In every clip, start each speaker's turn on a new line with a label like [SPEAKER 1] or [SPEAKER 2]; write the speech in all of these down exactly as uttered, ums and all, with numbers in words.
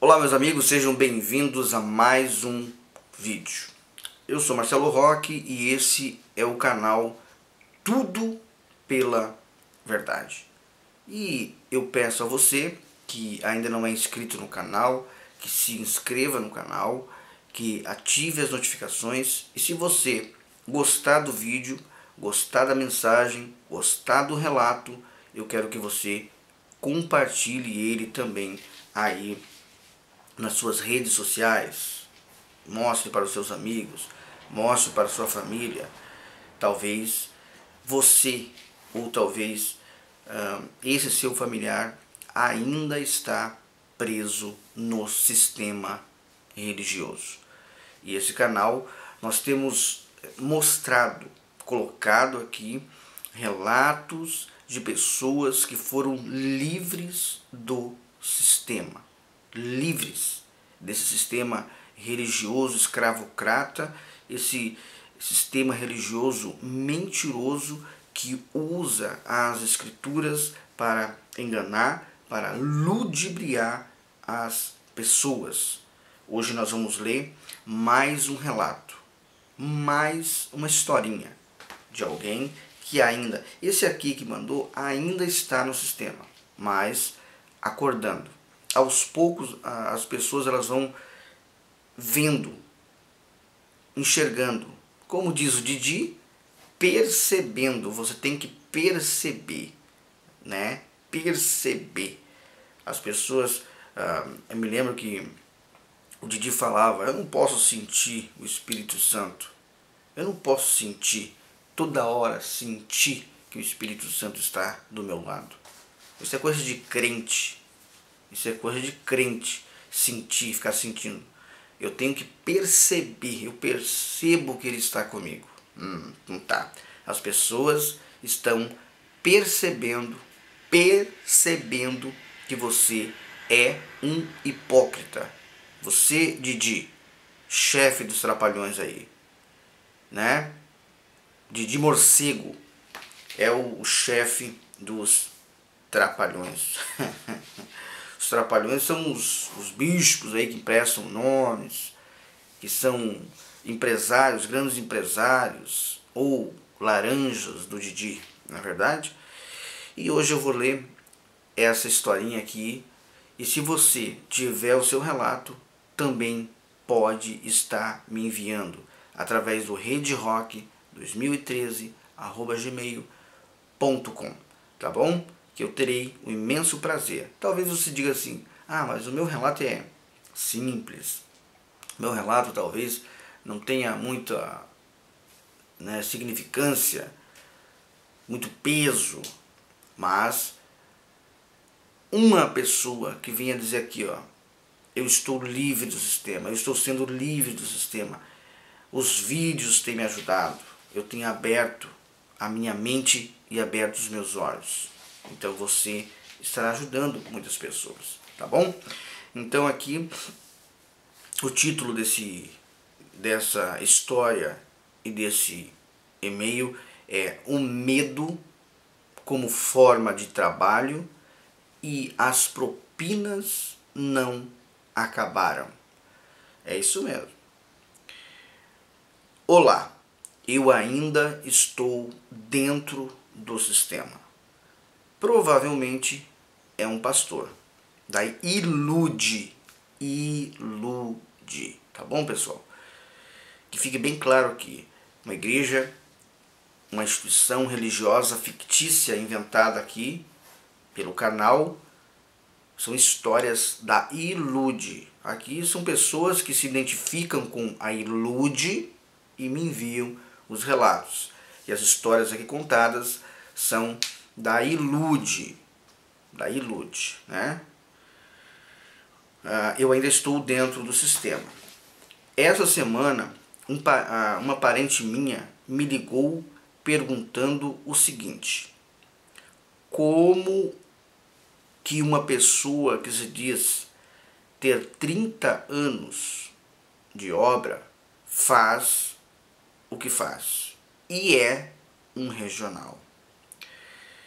[SPEAKER 1] Olá meus amigos, sejam bem-vindos a mais um vídeo. Eu sou Marcelo Roque e esse é o canal Tudo pela Verdade. E eu peço a você que ainda não é inscrito no canal, que se inscreva no canal, que ative as notificações e se você gostar do vídeo, gostar da mensagem, gostar do relato, eu quero que você compartilhe ele também aí nas suas redes sociais, mostre para os seus amigos, mostre para a sua família. Talvez você ou talvez uh, esse seu familiar ainda está preso no sistema religioso. E esse canal nós temos mostrado, colocado aqui relatos de pessoas que foram livres do sistema. livres desse sistema religioso escravocrata, esse sistema religioso mentiroso que usa as escrituras para enganar, para ludibriar as pessoas. Hoje nós vamos ler mais um relato, mais uma historinha de alguém que ainda, esse aqui que mandou, ainda está no sistema, mas acordando. Aos poucos as pessoas elas vão vendo, enxergando, como diz o Didi, percebendo. Você tem que perceber, né? Perceber. As pessoas, ah, eu me lembro que o Didi falava, eu não posso sentir o Espírito Santo, eu não posso sentir, toda hora sentir que o Espírito Santo está do meu lado. Isso é coisa de crente. Isso é coisa de crente, sentir, ficar sentindo. Eu tenho que perceber, eu percebo que ele está comigo. Hum, não tá. As pessoas estão percebendo, percebendo que você é um hipócrita. Você, Didi, chefe dos trapalhões aí, né? Didi Morcego é o chefe dos trapalhões. Os trapalhões são os, os bispos aí que emprestam nomes, que são empresários, grandes empresários, ou laranjas do Didi, não é verdade? E hoje eu vou ler essa historinha aqui, e se você tiver o seu relato, também pode estar me enviando através do redrock dois mil e treze arroba gmail ponto com, tá bom? Que eu terei um imenso prazer. Talvez você diga assim, ah, mas o meu relato é simples, meu relato talvez não tenha muita, né, significância, muito peso, mas uma pessoa que vinha dizer aqui, ó, eu estou livre do sistema, eu estou sendo livre do sistema, os vídeos têm me ajudado, eu tenho aberto a minha mente e aberto os meus olhos. Então você estará ajudando muitas pessoas, tá bom? Então aqui o título desse, dessa história e desse e-mail é O Medo como Forma de Trabalho e as Propinas Não Acabaram. É isso mesmo. Olá, eu ainda estou dentro do sistema. Provavelmente é um pastor. Daí ilude, ilude, tá bom, pessoal? Que fique bem claro aqui, uma igreja, uma instituição religiosa fictícia inventada aqui pelo canal, são histórias da Ilude. Aqui são pessoas que se identificam com a Ilude e me enviam os relatos. E as histórias aqui contadas são da Ilude, da Ilude, né? Ah, eu ainda estou dentro do sistema. Essa semana, um, ah, uma parente minha me ligou perguntando o seguinte: como que uma pessoa que se diz ter trinta anos de obra faz o que faz? E é um regional.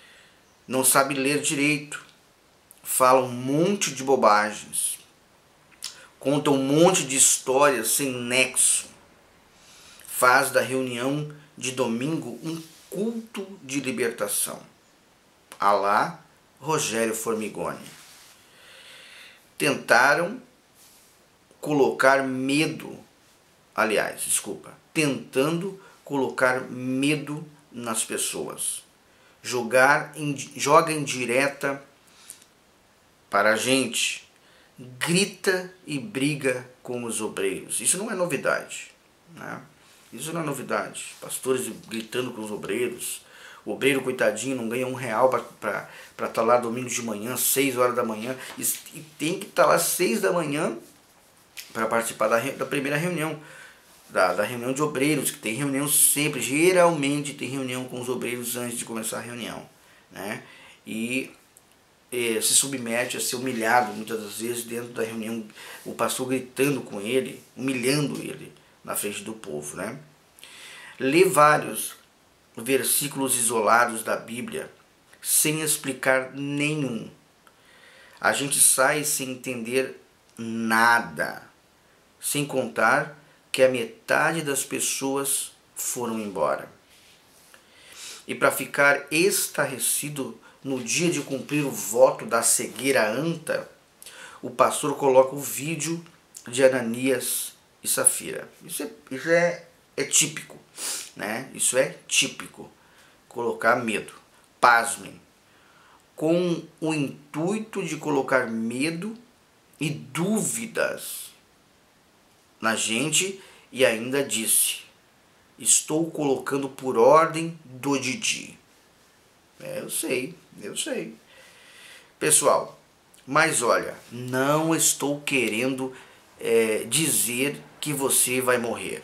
[SPEAKER 1] Não sabe ler direito, fala um monte de bobagens, conta um monte de histórias sem nexo, faz da reunião de domingo um culto de libertação. Alá Rogério Formigoni. Tentaram colocar medo, aliás, desculpa, tentando colocar medo nas pessoas. Jogar em, joga em direta para a gente, grita e briga com os obreiros. Isso não é novidade, né? Isso não é novidade. Pastores gritando com os obreiros. O obreiro, coitadinho, não ganha um real para estar lá domingo de manhã, seis horas da manhã. E, e tem que estar lá seis da manhã para participar da, da primeira reunião. Da, da reunião de obreiros, que tem reunião sempre. Geralmente tem reunião com os obreiros antes de começar a reunião, né? E eh, se submete a ser humilhado muitas das vezes dentro da reunião. O pastor gritando com ele, humilhando ele na frente do povo, né? Lê vários versículos isolados da Bíblia sem explicar nenhum. A gente sai sem entender nada, sem contar que a metade das pessoas foram embora. E para ficar estarrecido no dia de cumprir o voto da cegueira anta, o pastor coloca o vídeo de Ananias e Safira. Isso é, isso é, é típico, né? Isso é típico. Colocar medo. Pasmem. Com o intuito de colocar medo e dúvidas na gente, e ainda disse: estou colocando por ordem do Didi. É, eu sei, eu sei. Pessoal, mas olha, não estou querendo é, dizer que você vai morrer.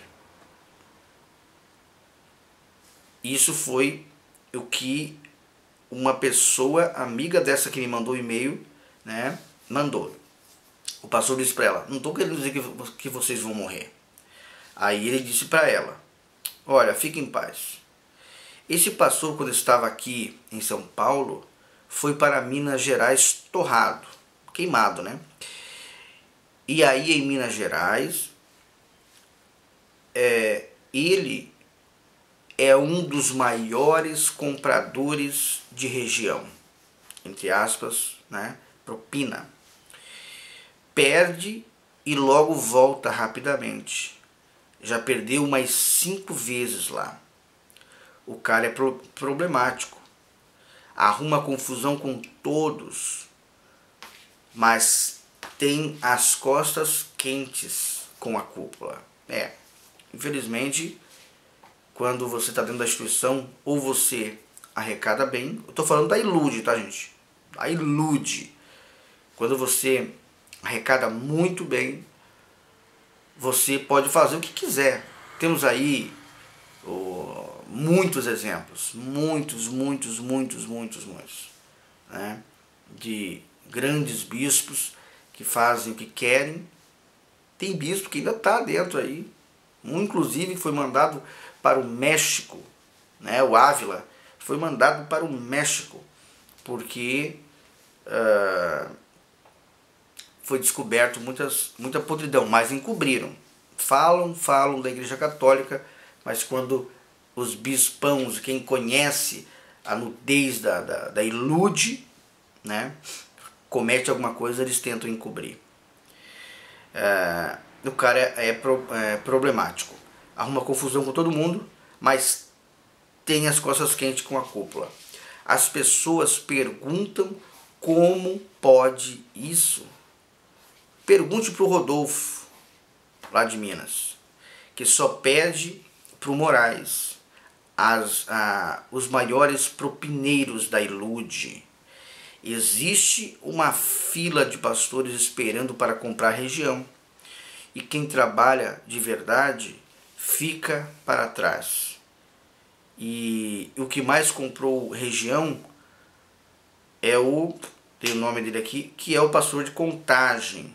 [SPEAKER 1] Isso foi o que uma pessoa amiga dessa que me mandou o e-mail, né, mandou. O pastor disse para ela: não estou querendo dizer que, que vocês vão morrer. Aí ele disse para ela: olha, fique em paz. Esse pastor, quando estava aqui em São Paulo, foi para Minas Gerais torrado, queimado, né? E aí em Minas Gerais, é, ele é um dos maiores compradores de região, entre aspas, né? Propina. Perde e logo volta rapidamente. Já perdeu umas cinco vezes lá. O cara é pro problemático. Arruma confusão com todos, mas tem as costas quentes com a cúpula. É, infelizmente, quando você está dentro da instituição, ou você arrecada bem, eu estou falando da Ilude, tá, gente? A Ilude. Quando você arrecada muito bem, você pode fazer o que quiser. Temos aí oh, muitos exemplos, muitos, muitos, muitos, muitos, muitos, né? De grandes bispos que fazem o que querem. Tem bispo que ainda está dentro aí. Um, inclusive, foi mandado para o México, né? O Ávila foi mandado para o México porque uh, foi descoberto muitas, muita podridão, mas encobriram. Falam, falam da Igreja Católica, mas quando os bispãos, quem conhece a nudez da, da, da Ilude, né, comete alguma coisa, eles tentam encobrir. Uh, o cara é, é, pro, é problemático. Arruma confusão com todo mundo, mas tem as costas quentes com a cúpula. As pessoas perguntam como pode isso. Pergunte para o Rodolfo, lá de Minas, que só pede para o Moraes, as, a, os maiores propineiros da Ilude. Existe uma fila de pastores esperando para comprar a região. E quem trabalha de verdade fica para trás. E o que mais comprou região é o, tem o nome dele aqui, que é o pastor de Contagem.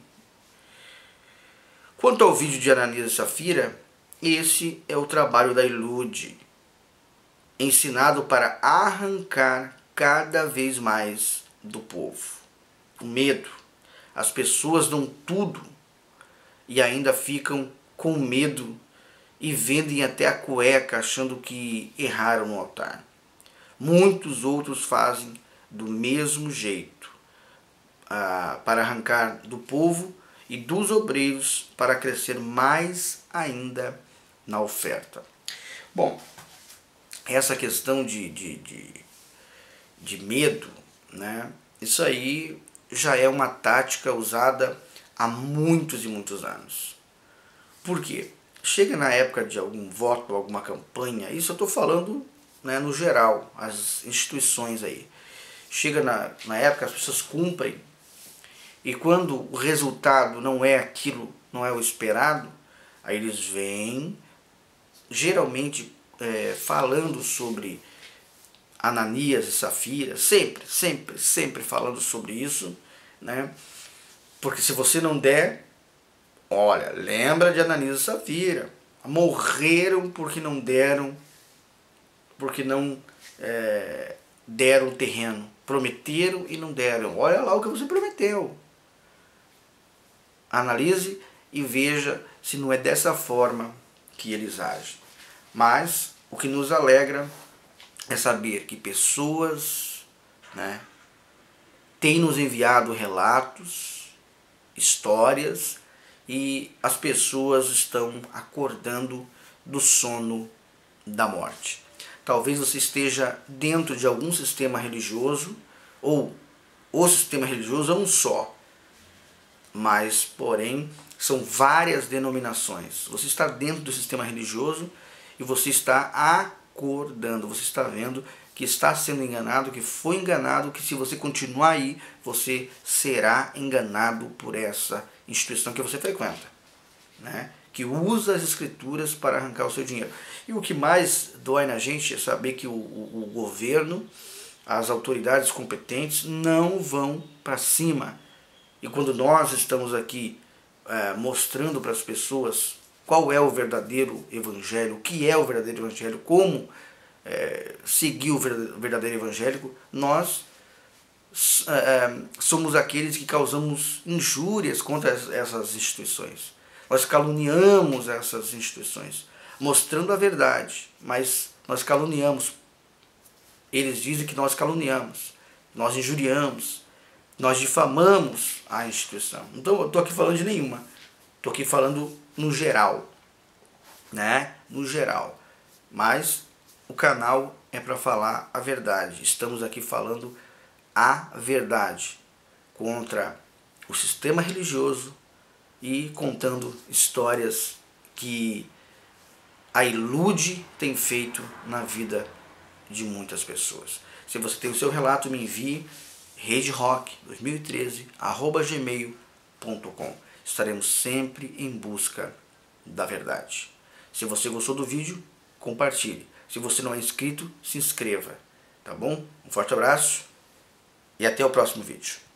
[SPEAKER 1] Quanto ao vídeo de Ananias e Safira, esse é o trabalho da Ilude, ensinado para arrancar cada vez mais do povo. O medo. As pessoas dão tudo e ainda ficam com medo e vendem até a cueca achando que erraram no altar. Muitos outros fazem do mesmo jeito, ah, para arrancar do povo e dos obreiros para crescer mais ainda na oferta. Bom, essa questão de, de, de, de medo, né? Isso aí já é uma tática usada há muitos e muitos anos. Por quê? Chega na época de algum voto, alguma campanha, isso eu estou falando, né, no geral, as instituições aí. Chega na, na época, as pessoas cumprem, e quando o resultado não é aquilo, não é o esperado, aí eles vêm, geralmente é, falando sobre Ananias e Safira, sempre, sempre, sempre falando sobre isso, né? Porque se você não der, olha, lembra de Ananias e Safira, morreram porque não deram, porque não é, deram o terreno, prometeram e não deram. Olha lá o que você prometeu. Analise e veja se não é dessa forma que eles agem. Mas o que nos alegra é saber que pessoas, né, têm nos enviado relatos, histórias, e as pessoas estão acordando do sono da morte. Talvez você esteja dentro de algum sistema religioso, ou o sistema religioso é um só, mas porém são várias denominações. Você está dentro do sistema religioso e você está acordando, você está vendo que está sendo enganado, que foi enganado, que se você continuar aí, você será enganado por essa instituição que você frequenta, né? Que usa as escrituras para arrancar o seu dinheiro. E o que mais dói na gente é saber que o, o, o governo, as autoridades competentes não vão para cima. E quando nós estamos aqui é, mostrando para as pessoas qual é o verdadeiro evangelho, o que é o verdadeiro evangelho, como é, seguir o verdadeiro evangélico, nós é, somos aqueles que causamos injúrias contra essas instituições. Nós caluniamos essas instituições, mostrando a verdade, mas nós caluniamos. Eles dizem que nós caluniamos, nós injuriamos, nós difamamos a instituição. Então eu estou aqui falando de nenhuma, estou aqui falando no geral, né? No geral. Mas o canal é para falar a verdade. Estamos aqui falando a verdade contra o sistema religioso e contando histórias que a Ilude tem feito na vida de muitas pessoas. Se você tem o seu relato, me envie rederock dois mil e treze arroba gmail ponto com. Estaremos sempre em busca da verdade. Se você gostou do vídeo, compartilhe. Se você não é inscrito, se inscreva. Tá bom? Um forte abraço e até o próximo vídeo.